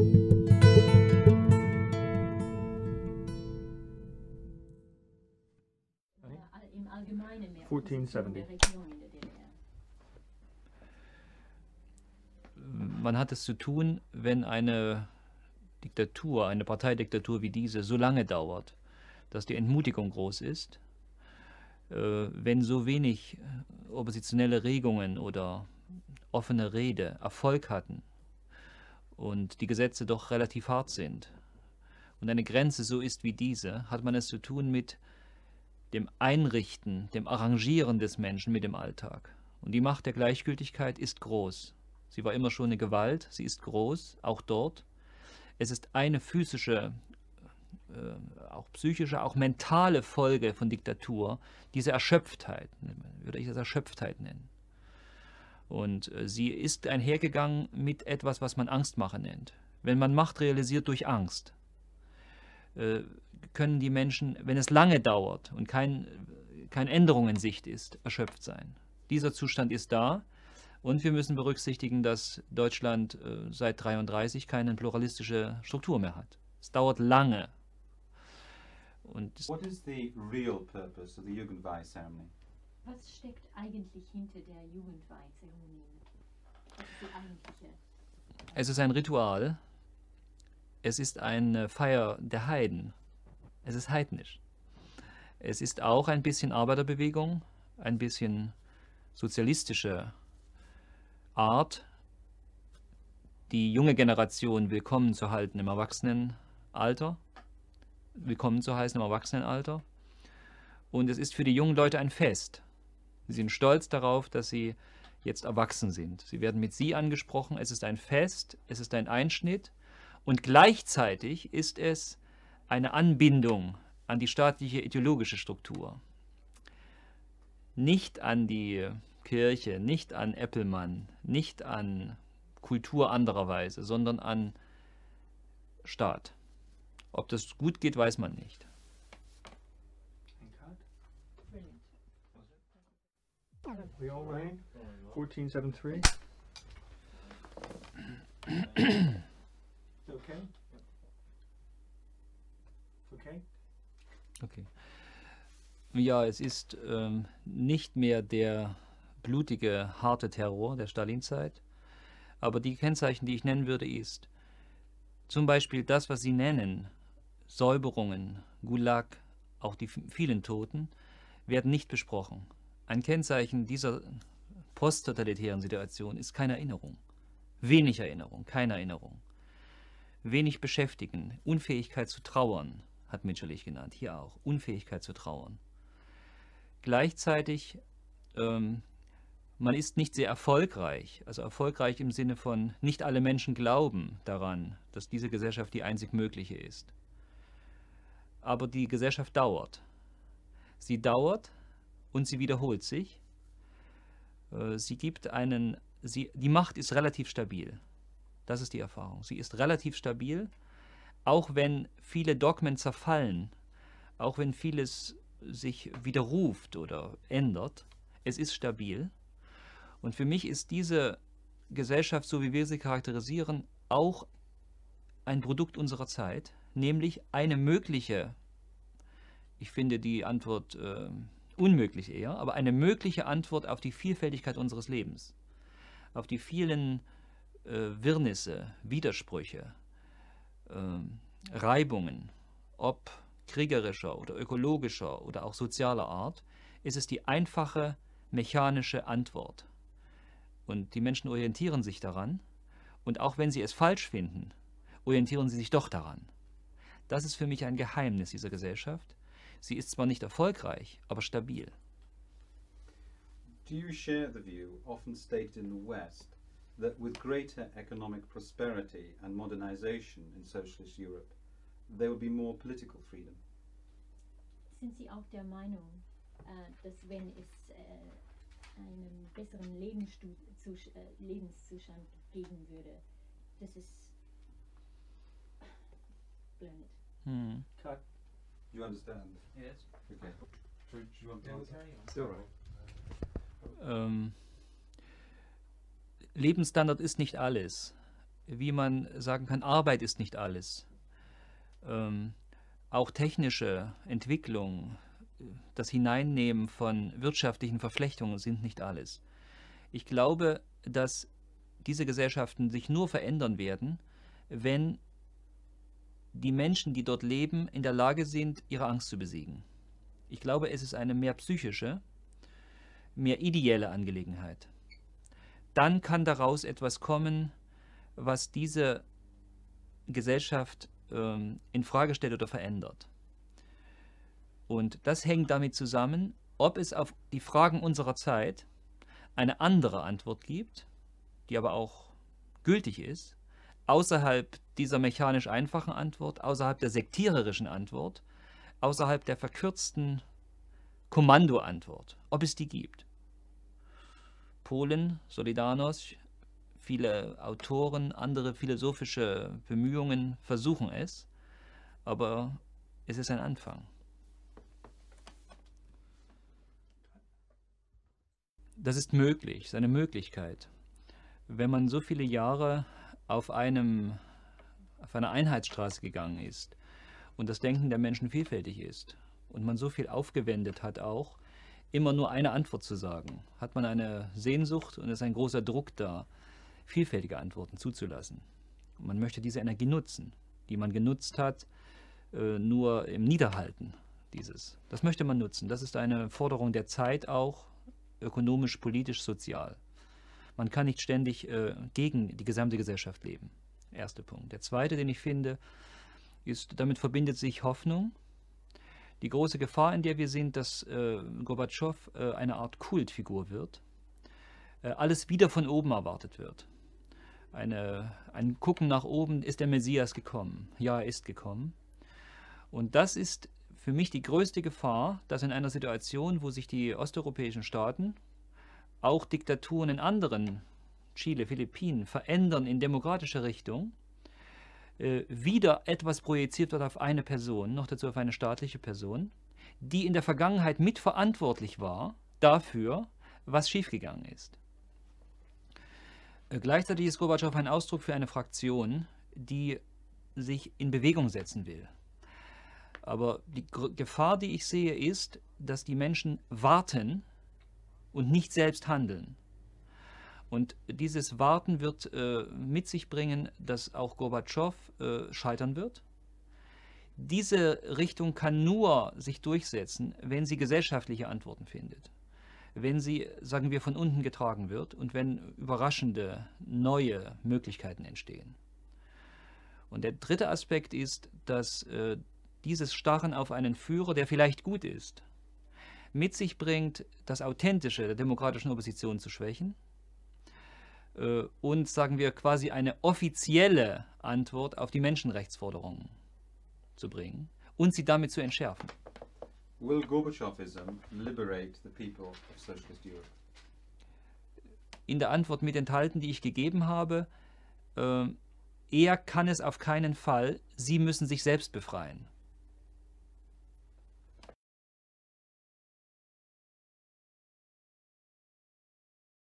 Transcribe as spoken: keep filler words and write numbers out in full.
fourteen seventy. Man hat es zu tun, wenn eine Diktatur, eine Parteidiktatur wie diese so lange dauert, dass die Entmutigung groß ist, äh, wenn so wenig oppositionelle Regungen oder offene Rede Erfolg hatten und die Gesetze doch relativ hart sind und eine Grenze so ist wie diese, hat man es zu tun mit dem Einrichten, dem Arrangieren des Menschen mit dem Alltag. Und die Macht der Gleichgültigkeit ist groß. Sie war immer schon eine Gewalt, sie ist groß, auch dort. Es ist eine physische, äh, auch psychische, auch mentale Folge von Diktatur, diese Erschöpftheit, würde ich das Erschöpftheit nennen. Und äh, sie ist einhergegangen mit etwas, was man Angstmache nennt. Wenn man Macht realisiert durch Angst, äh, können die Menschen, wenn es lange dauert und kein, keine Änderung in Sicht ist, erschöpft sein. Dieser Zustand ist da. Und wir müssen berücksichtigen, dass Deutschland äh, seit neunzehnhundertdreiunddreißig keine pluralistische Struktur mehr hat. Es dauert lange. Und What is the real purpose of the Jugendweihe-ceremony? Was steckt eigentlich hinter der Jugendweihe-Zeremonie? Was ist die eigentliche? Es ist ein Ritual. Es ist eine Feier der Heiden. Es ist heidnisch. Es ist auch ein bisschen Arbeiterbewegung, ein bisschen sozialistische Art, die junge Generation willkommen zu halten im Erwachsenenalter, willkommen zu heißen im Erwachsenenalter. Und es ist für die jungen Leute ein Fest. Sie sind stolz darauf, dass sie jetzt erwachsen sind. Sie werden mit Sie angesprochen. Es ist ein Fest, es ist ein Einschnitt und gleichzeitig ist es eine Anbindung an die staatliche ideologische Struktur. Nicht an die Kirche, nicht an Eppelmann, nicht an Kultur anderer Weise, sondern an Staat. Ob das gut geht, weiß man nicht. We all rain? fourteen seventy-three. Okay. Okay. Okay. Ja, es ist ähm, nicht mehr der blutige, harte Terror der Stalinzeit, aber die Kennzeichen, die ich nennen würde, ist zum Beispiel das, was Sie nennen, Säuberungen, Gulag, auch die vielen Toten, werden nicht besprochen. Ein Kennzeichen dieser posttotalitären Situation ist keine Erinnerung. Wenig Erinnerung, keine Erinnerung. Wenig beschäftigen, Unfähigkeit zu trauern, hat Mitscherlich genannt, hier auch, Unfähigkeit zu trauern. Gleichzeitig, ähm, man ist nicht sehr erfolgreich, also erfolgreich im Sinne von, nicht alle Menschen glauben daran, dass diese Gesellschaft die einzig mögliche ist. Aber die Gesellschaft dauert. Sie dauert und sie wiederholt sich. Äh, sie gibt einen, sie, die Macht ist relativ stabil. Das ist die Erfahrung. Sie ist relativ stabil, auch wenn viele Dogmen zerfallen, auch wenn vieles sich widerruft oder ändert. Es ist stabil. Und für mich ist diese Gesellschaft, so wie wir sie charakterisieren, auch ein Produkt unserer Zeit, nämlich eine mögliche, ich finde die Antwort äh, unmöglich eher, aber eine mögliche Antwort auf die Vielfältigkeit unseres Lebens, auf die vielen äh, Wirrnisse, Widersprüche, äh, Reibungen, ob kriegerischer oder ökologischer oder auch sozialer Art, ist es die einfache mechanische Antwort. Und die Menschen orientieren sich daran. Und auch wenn sie es falsch finden, orientieren sie sich doch daran. Das ist für mich ein Geheimnis dieser Gesellschaft. Sie ist zwar nicht erfolgreich, aber stabil. Do you share the view often stated in the West that with greater economic prosperity and modernization in socialist Europe, there would be more political freedom? Sind Sie auch der Meinung, äh, dass wenn es äh, einen besseren Lebensstu Zus äh, Lebenszustand geben würde, dass es blended? Hm. Cut. You understand? Yes. Okay. Do you want to answer? Still right. Ähm, Lebensstandard ist nicht alles. wie man sagen kann, Arbeit ist nicht alles. Ähm, auch technische Entwicklung, das Hineinnehmen von wirtschaftlichen Verflechtungen sind nicht alles. Ich glaube, dass diese Gesellschaften sich nur verändern werden, wenn die Menschen, die dort leben, in der Lage sind, ihre Angst zu besiegen. Ich glaube, es ist eine mehr psychische, mehr ideelle Angelegenheit. Dann kann daraus etwas kommen, was diese Gesellschaft ähm, in Frage stellt oder verändert. Und das hängt damit zusammen, ob es auf die Fragen unserer Zeit eine andere Antwort gibt, die aber auch gültig ist, außerhalb dieser mechanisch einfachen Antwort, außerhalb der sektiererischen Antwort, außerhalb der verkürzten Kommandoantwort, ob es die gibt. Polen, Solidarność, viele Autoren, andere philosophische Bemühungen versuchen es, aber es ist ein Anfang. Das ist möglich, ist eine Möglichkeit. Wenn man so viele Jahre auf, einem, auf einer Einheitsstraße gegangen ist und das Denken der Menschen vielfältig ist und man so viel aufgewendet hat auch, immer nur eine Antwort zu sagen, hat man eine Sehnsucht und es ist ein großer Druck da, vielfältige Antworten zuzulassen. Und man möchte diese Energie nutzen, die man genutzt hat, äh, nur im Niederhalten dieses. Das möchte man nutzen. Das ist eine Forderung der Zeit auch, ökonomisch, politisch, sozial. Man kann nicht ständig äh, gegen die gesamte Gesellschaft leben. Erster Punkt. Der zweite, den ich finde, ist, damit verbindet sich Hoffnung. Die große Gefahr, in der wir sind, dass äh, Gorbatschow äh, eine Art Kultfigur wird. Äh, alles wieder von oben erwartet wird. Eine, ein Gucken nach oben, ist der Messias gekommen? Ja, er ist gekommen. Und das ist für mich die größte Gefahr, dass in einer Situation, wo sich die osteuropäischen Staaten, auch Diktaturen in anderen, Chile, Philippinen, verändern in demokratische Richtung, äh, wieder etwas projiziert wird auf eine Person, noch dazu auf eine staatliche Person, die in der Vergangenheit mitverantwortlich war dafür, was schiefgegangen ist. Äh, gleichzeitig ist Gorbatschow ein Ausdruck für eine Fraktion, die sich in Bewegung setzen will. Aber die Gefahr, die ich sehe, ist, dass die Menschen warten und nicht selbst handeln. Und dieses Warten wird äh, mit sich bringen, dass auch Gorbatschow äh, scheitern wird. Diese Richtung kann nur sich durchsetzen, wenn sie gesellschaftliche Antworten findet. Wenn sie, sagen wir, von unten getragen wird und wenn überraschende, neue Möglichkeiten entstehen. Und der dritte Aspekt ist, dass äh, dieses Starren auf einen Führer, der vielleicht gut ist, mit sich bringt, das Authentische der demokratischen Opposition zu schwächen äh, und, sagen wir, quasi eine offizielle Antwort auf die Menschenrechtsforderungen zu bringen und sie damit zu entschärfen. Will Gorbachovism liberate the people of socialist Europe? In der Antwort mit enthalten, die ich gegeben habe, äh, er kann es auf keinen Fall, sie müssen sich selbst befreien.